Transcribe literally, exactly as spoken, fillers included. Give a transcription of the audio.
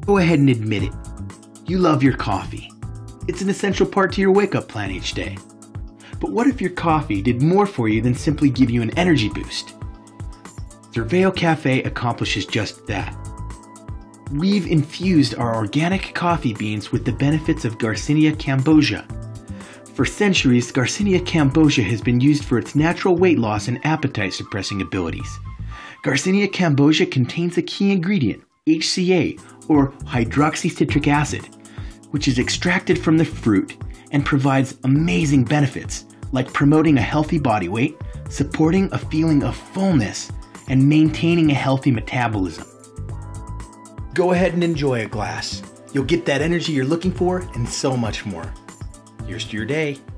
Go ahead and admit it. You love your coffee. It's an essential part to your wake-up plan each day. But what if your coffee did more for you than simply give you an energy boost? Xerveo Cafe accomplishes just that. We've infused our organic coffee beans with the benefits of Garcinia Cambogia. For centuries, Garcinia Cambogia has been used for its natural weight loss and appetite-suppressing abilities. Garcinia Cambogia contains a key ingredient, H C A, or hydroxycitric acid, which is extracted from the fruit and provides amazing benefits like promoting a healthy body weight, supporting a feeling of fullness, and maintaining a healthy metabolism. Go ahead and enjoy a glass. You'll get that energy you're looking for and so much more. Here's to your day.